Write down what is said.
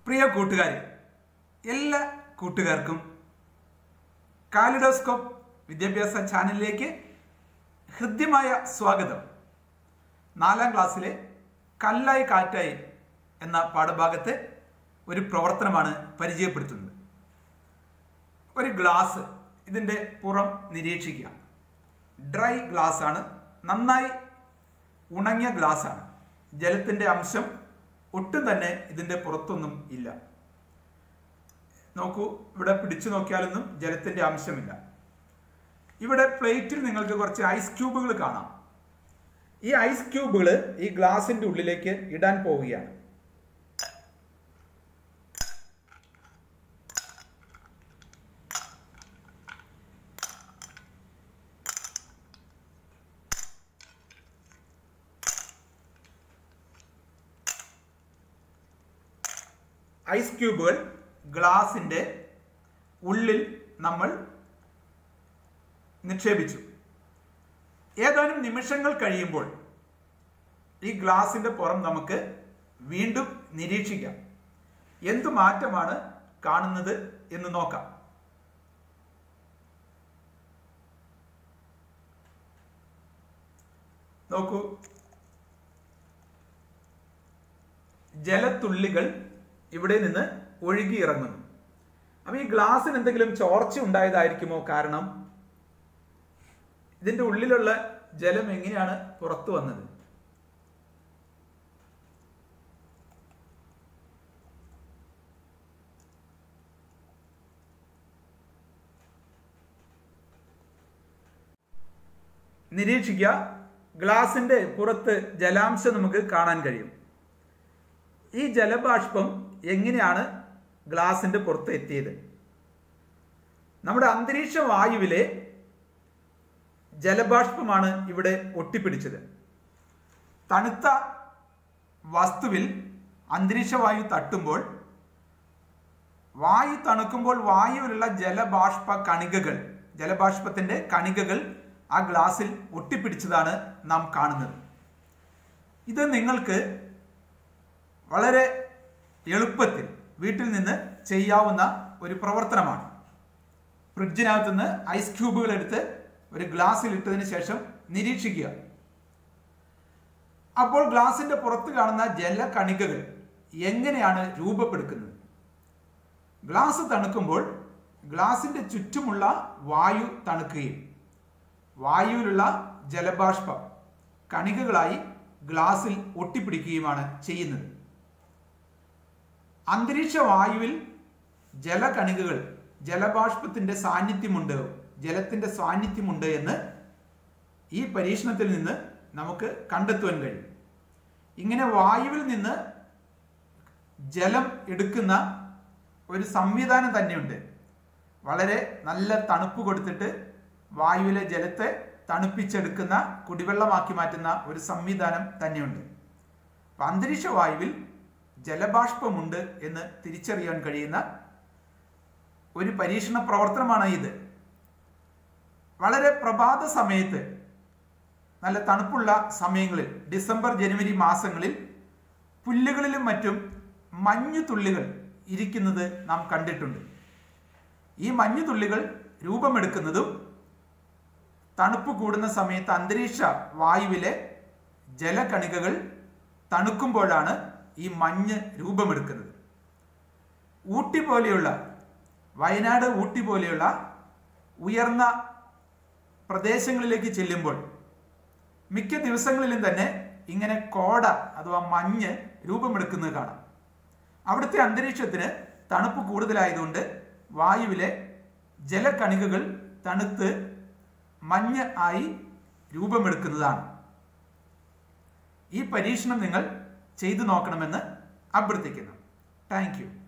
പ്രിയ കൂട്ടുകാരെ, എല്ലാ കൂട്ടുകാർക്കും കാലിഡോസ്കോപ്പ് വിദ്യാഭ്യാസ ചാനലിലേക്ക് ഹൃദ്യമായ സ്വാഗതം. 4ാം ക്ലാസ്സിലെ കല്ലായി കാറ്റായി എന്ന പാഠഭാഗത്തെ ഒരു പ്രവർത്തനമാണ് പരിചയപ്പെടുത്തുന്നത്. ഒരു ഗ്ലാസ്, ഇതിൻ്റെ പുറം നിരീക്ഷിക്കുക. ഡ്രൈ ഗ്ലാസ് ആണ്, നന്നായി ഉണങ്ങിയ ഗ്ലാസ് ആണ്. ജലത്തിൻ്റെ അംശം ഒട്ടും തന്നെ ഇതിൻ്റെ പുറത്തൊന്നും ഇല്ല. നോക്കൂ, ഇവിടെ പിടിച്ചു നോക്കിയാലൊന്നും ജലത്തിൻ്റെ അംശമില്ല. ഇവിടെ പ്ലേറ്റിൽ നിങ്ങൾക്ക് കുറച്ച് ഐസ് ക്യൂബുകൾ കാണാം. ഈ ഐസ് ക്യൂബുകൾ ഈ ഗ്ലാസിൻ്റെ ഉള്ളിലേക്ക് ഇടാൻ പോവുകയാണ്. ഐസ് ക്യൂബുകൾ ഗ്ലാസിൻ്റെ ഉള്ളിൽ നമ്മൾ നിക്ഷേപിച്ചു. ഏതാനും നിമിഷങ്ങൾ കഴിയുമ്പോൾ ഈ ഗ്ലാസിൻ്റെ പുറം നമുക്ക് വീണ്ടും നിരീക്ഷിക്കാം. എന്തു മാറ്റമാണ് കാണുന്നത് എന്ന് നോക്കാം. നോക്കൂ, ജലത്തുള്ളികൾ ഇവിടെ നിന്ന് ഒഴുകിയിറങ്ങുന്നു. അപ്പോൾ ഈ ഗ്ലാസ്സിന് എന്തെങ്കിലും ചോർച്ച ഉണ്ടായതായിരിക്കുമോ? കാരണം ഇതിൻ്റെ ഉള്ളിലുള്ള ജലം എങ്ങനെയാണ് പുറത്തു വന്നത്? നിരീക്ഷിക്കുക, ഗ്ലാസിൻ്റെ പുറത്ത് ജലാംശം നമുക്ക് കാണാൻ കഴിയും. ഈ ജലബാഷ്പം എങ്ങനെയാണ് ഗ്ലാസിൻ്റെ പുറത്ത് എത്തിയത്? നമ്മുടെ അന്തരീക്ഷ വായുവിലെ ജലബാഷ്പമാണ് ഇവിടെ ഒട്ടിപ്പിടിച്ചത്. തണുത്ത വസ്തുവിൽ അന്തരീക്ഷ വായു തട്ടുമ്പോൾ, വായു തണുക്കുമ്പോൾ വായുവിലുള്ള ജലബാഷ്പത്തിൻ്റെ കണികകൾ ആ ഗ്ലാസിൽ ഒട്ടിപ്പിടിച്ചതാണ് നാം കാണുന്നത്. ഇത് നിങ്ങൾക്ക് വളരെ എളുപ്പത്തിൽ വീട്ടിൽ നിന്ന് ചെയ്യാവുന്ന ഒരു പ്രവർത്തനമാണ്. ഫ്രിഡ്ജിനകത്ത് നിന്ന് ഐസ് ക്യൂബുകൾ എടുത്ത് ഒരു ഗ്ലാസ്സിൽ ഇട്ടതിന് ശേഷം നിരീക്ഷിക്കുക. അപ്പോൾ ഗ്ലാസിൻ്റെ പുറത്ത് കാണുന്ന ജലകണികകൾ എങ്ങനെയാണ് രൂപപ്പെടുന്നത്? ഗ്ലാസ് തണുക്കുമ്പോൾ ഗ്ലാസിൻ്റെ ചുറ്റുമുള്ള വായു തണുക്കുകയും വായുവിലുള്ള ജലബാഷ്പം കണികകളായി ഗ്ലാസിൽ ഒട്ടിപ്പിടിക്കുകയുമാണ് ചെയ്യുന്നത്. അന്തരീക്ഷ വായുവിൽ ജലകണികകൾ, ജലബാഷ്പത്തിൻ്റെ സാന്നിധ്യമുണ്ട്, ജലത്തിൻ്റെ സാന്നിധ്യമുണ്ട് എന്ന് ഈ പരീക്ഷണത്തിൽ നിന്ന് നമുക്ക് കണ്ടെത്തുവാൻ കഴിയും. ഇങ്ങനെ വായുവിൽ നിന്ന് ജലം എടുക്കുന്ന ഒരു സംവിധാനം തന്നെയുണ്ട്. വളരെ നല്ല തണുപ്പ് കൊടുത്തിട്ട് വായുവിലെ ജലത്തെ തണുപ്പിച്ചെടുക്കുന്ന, കുടിവെള്ളമാക്കി മാറ്റുന്ന ഒരു സംവിധാനം തന്നെയുണ്ട്. അപ്പം അന്തരീക്ഷ വായുവിൽ ജലബാഷ്പമുണ്ട് എന്ന് തിരിച്ചറിയാൻ കഴിയുന്ന ഒരു പരീക്ഷണ പ്രവർത്തനമാണ് ഇത്. വളരെ പ്രഭാത സമയത്ത്, നല്ല തണുപ്പുള്ള സമയങ്ങളിൽ, ഡിസംബർ ജനുവരി മാസങ്ങളിൽ പുല്ലുകളിലും മറ്റും മഞ്ഞുതുള്ളികൾ ഇരിക്കുന്നത് നാം കണ്ടിട്ടുണ്ട്. ഈ മഞ്ഞുതുള്ളികൾ രൂപമെടുക്കുന്നതും തണുപ്പ് കൂടുന്ന സമയത്ത് അന്തരീക്ഷ വായുവിലെ ജലകണികകൾ തണുക്കുമ്പോഴാണ് ഈ മഞ്ഞ് രൂപമെടുക്കുന്നത്. ഊട്ടി പോലെയുള്ള, വയനാട്, ഊട്ടി പോലെയുള്ള ഉയർന്ന പ്രദേശങ്ങളിലേക്ക് ചെല്ലുമ്പോൾ മിക്ക ദിവസങ്ങളിലും തന്നെ ഇങ്ങനെ കോട അഥവാ മഞ്ഞ് രൂപമെടുക്കുന്നത് കാണാം. അവിടുത്തെ അന്തരീക്ഷത്തിന് തണുപ്പ് കൂടുതലായതുകൊണ്ട് വായുവിലെ ജലകണികകൾ തണുത്ത് മഞ്ഞ് ആയി രൂപമെടുക്കുന്നതാണ്. ഈ പരീക്ഷണം നിങ്ങൾ ചെയ്തു നോക്കണമെന്ന് അഭ്യർത്ഥിക്കുന്നു. Thank U.